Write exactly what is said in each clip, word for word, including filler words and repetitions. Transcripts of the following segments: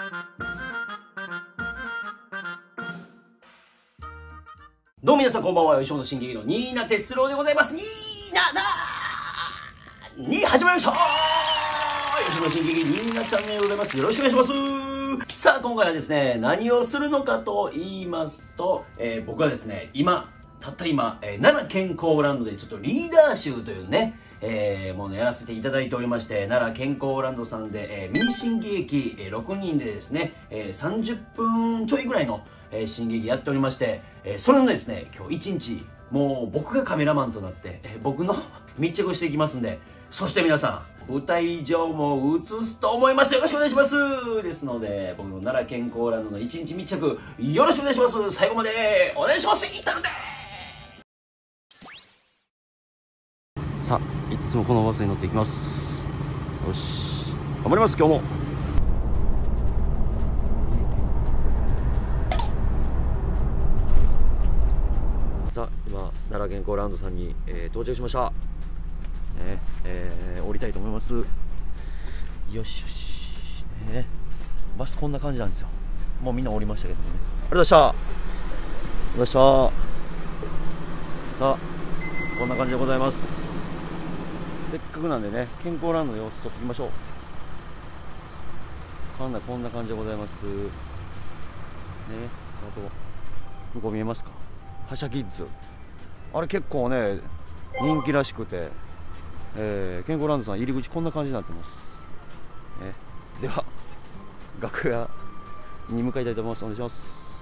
どうも皆さんこんばんは。吉本新喜劇のニーナ哲郎でございます。ニーナなーに始まりました。吉本新喜劇ニーナチャンネルでございます。よろしくお願いします。さあ今回はですね、何をするのかと言いますと、えー、僕はですね、今たった今、えー、奈良健康ランドでちょっとリーダー集というね、えー、もうねやらせていただいておりまして、奈良健康ランドさんで、えー、ミニ新喜劇、えー、ろくにんでですね、えー、さんじゅっぷんちょいぐらいの、えー、新喜劇やっておりまして、えー、それのですね今日一日もう僕がカメラマンとなって、えー、僕の密着をしていきますんで、そして皆さん舞台上も映すと思います。よろしくお願いします。ですので僕の奈良健康ランドの一日密着よろしくお願いします。最後までお願いします。いったのでさあ、いつもこのバスに乗っていきます。よし、頑張ります。今日もさあ、今奈良健康ランドさんに、えー、到着しました、ねえー、降りたいと思います。よしよし、ね、バスこんな感じなんですよ。もうみんな降りましたけどね。ありがとうございました。ありがとうございました。さあこんな感じでございます。せっかくなんでね、健康ランドの様子撮っていきましょう。こんなこんな感じでございますね。あと向こう見えますか、はしゃキッズ。あれ結構ね人気らしくて、えー、健康ランドさん入り口こんな感じになってます、ね、では楽屋に向かいたいと思います。お願いします。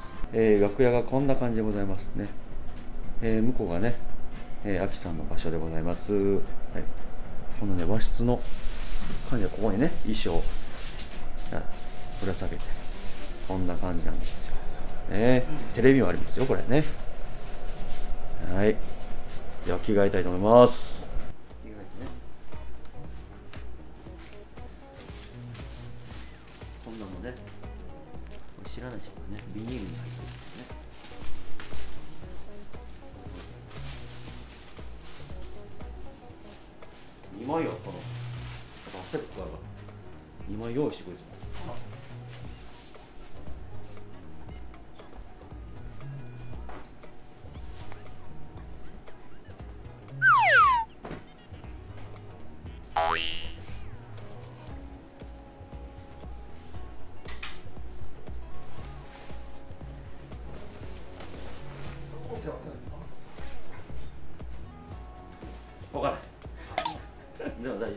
えー、楽屋がこんな感じでございますね。えー、向こうがね、えー、アキさんの場所でございます。はい、このね和室の感じでここにね衣装ぶら下げてこんな感じなんですよ、ね、テレビもありますよこれね。はい、では着替えたいと思います。着替えてね、こんなのね知らない人がねビニールに入ってるんですね。にまいはこのバセットがにまい用意してくれてる。分からないでも大丈夫。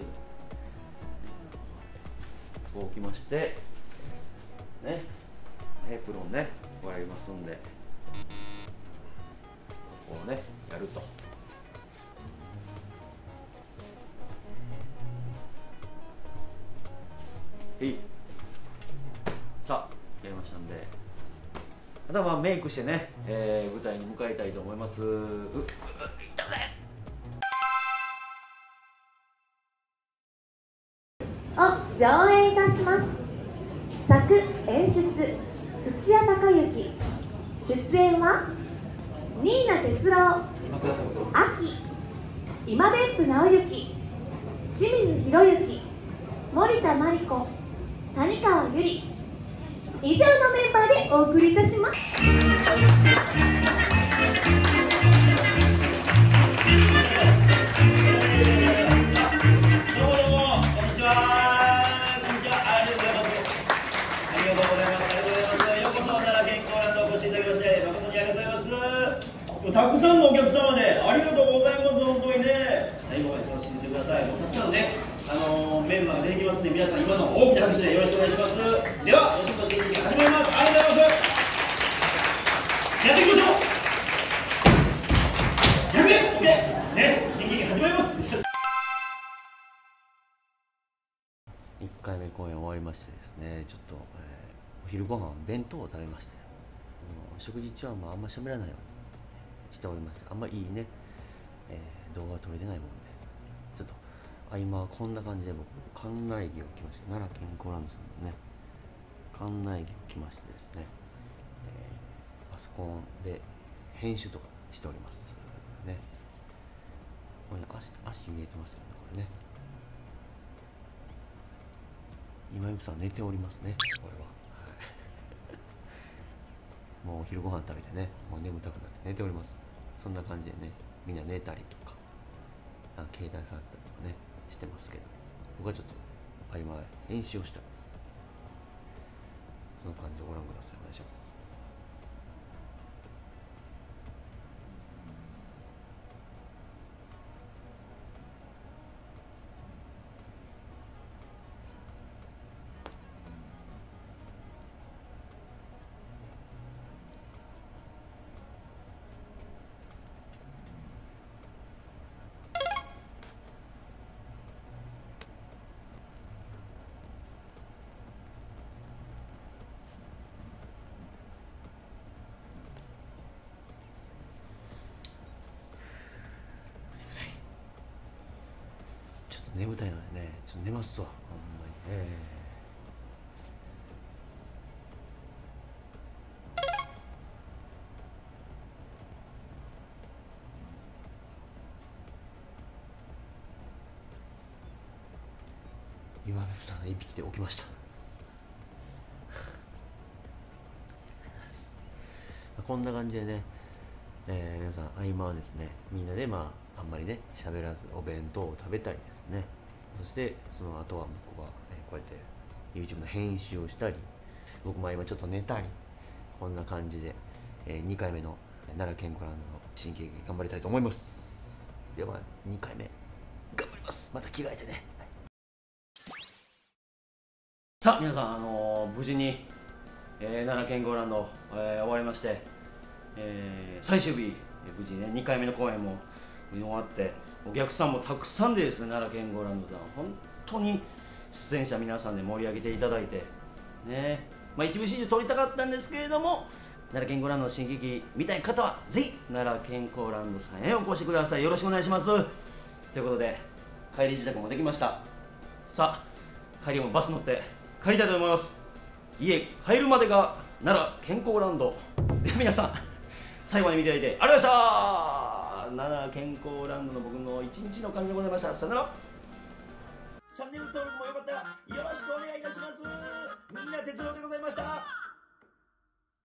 こう置きましてね、エプロンねこうやりますんで、こうねやると。はい、さあやりましたんで、あとはまあメイクしてね、えー、舞台に向かいたいと思います。うういったぜを上映いたします。作・演出土屋隆之、出演は新名哲郎、秋、今別府直之、清水宏之、森田真理子、谷川由里、以上のメンバーでお送りいたします。 たくさんのお客様でありがとうございます。本当にね、最後まで楽しんでください。もうたくさんね、あのー、メンバーが出てきますので、皆さん今の大きな拍手でよろしくお願いします。では吉本新喜劇始まります。ありがとうございます。やっていきましょう。ひゃくえん OK ね、新喜劇始まります。いっかいめ公演終わりましてですね、ちょっと、えー、お昼ご飯弁当を食べまして、食事中はまああんま喋らないようにしておりまして、あんまりいいね、えー、動画が撮れてないもんで、ちょっと合間はこんな感じで僕館内着を着まして、奈良健康ランドさんのね館内着を着ましてですね、えー、パソコンで編集とかしておりますね。これ、ね、足, 足見えてますよね、これね。今井さん寝ておりますね、これは。はもうお昼ご飯食べてね、もう眠たくなって寝ております。そんな感じでね、みんな寝たりとか、あ携帯触ったりとかねしてますけど、僕はちょっと合間編集をしております。その感じをご覧ください。お願いします。ちょっと眠たいのでね、ちょっと寝ますわ、ほんまに。えー今さんいっぴきで起きました。こんな感じでね、えー、皆さん合間はですね、みんなでまああんまりね喋らずお弁当を食べたりですね、そしてその後は僕は、ね、こうやって YouTube の編集をしたり、僕も今ちょっと寝たり、こんな感じで、えー、にかいめの奈良健康ランドの新喜劇頑張りたいと思います。ではにかいめ頑張ります。また着替えてね。さあ皆さん、あのー、無事に、えー、奈良健康ランド、えー、終わりまして、えー、最終日、えー、無事ねにかいめの公演も見終わって、お客さんもたくさんでですね、奈良健康ランドさん本当に出演者皆さんで盛り上げていただいてね、まあ、一部始終撮りたかったんですけれども、奈良健康ランドの新劇見たい方はぜひ奈良健康ランドさんへお越しください。よろしくお願いします。ということで帰り支度もできました。さあ帰りもバス乗って帰りたいと思います。家帰るまでが奈良健康ランドで、皆さん最後まで見ていただいてありがとうございました。奈良健康ランドの僕の一日の感じでございました。さよなら。チャンネル登録もよかったらよろしくお願いいたします。みんな哲郎でございました。